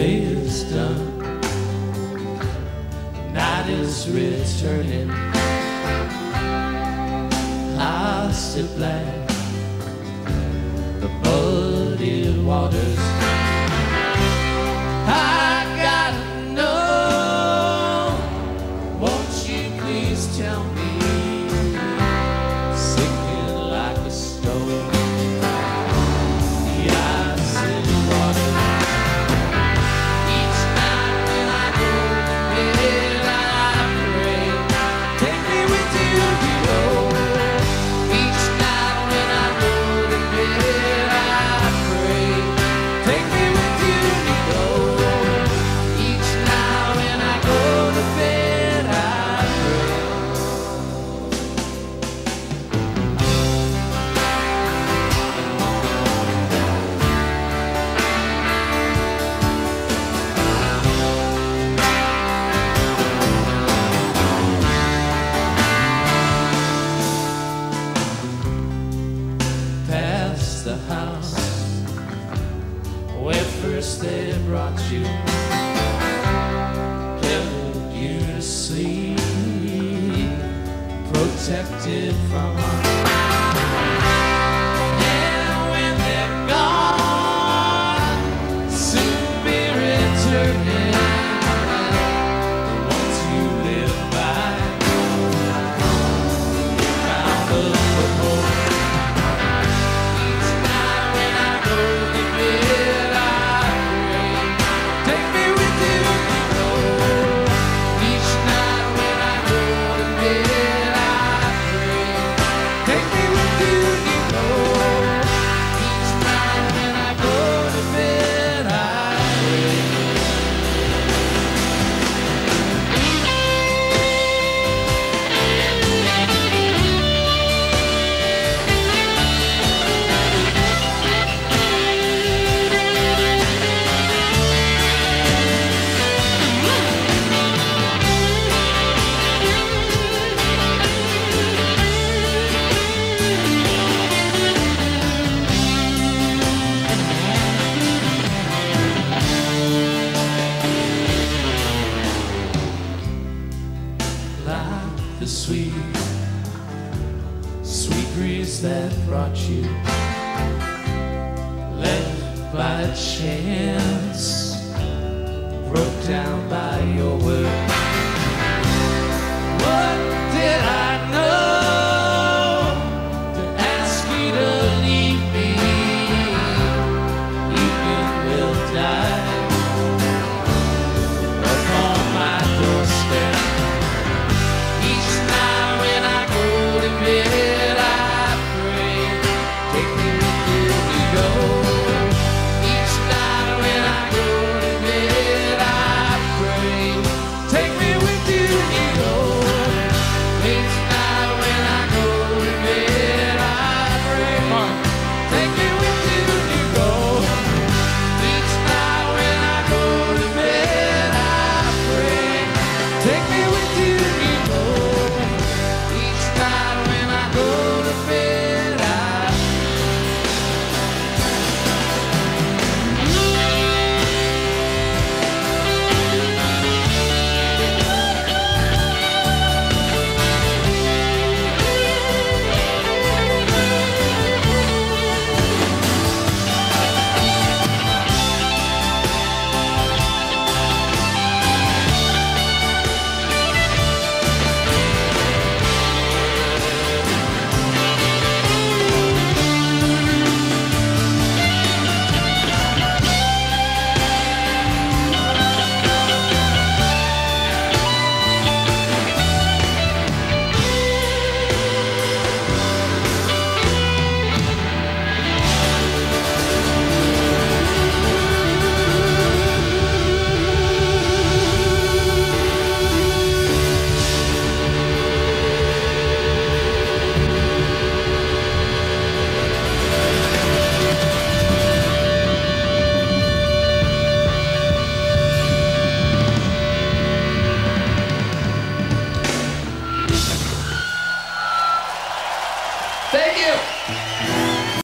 day is done, night is returning. I sit black, the muddy waters. I gotta know, won't you please tell me, sinking like a stone. The house where first they brought you, put you to sleep, protected from harm. And when they're gone, soon be returning. The ones you live by, found a foothold. The sweet, sweet breeze that brought you, left by chance, broke down by your word. What did I know to ask you to leave me? Even will die upon my doorstep. Thank you.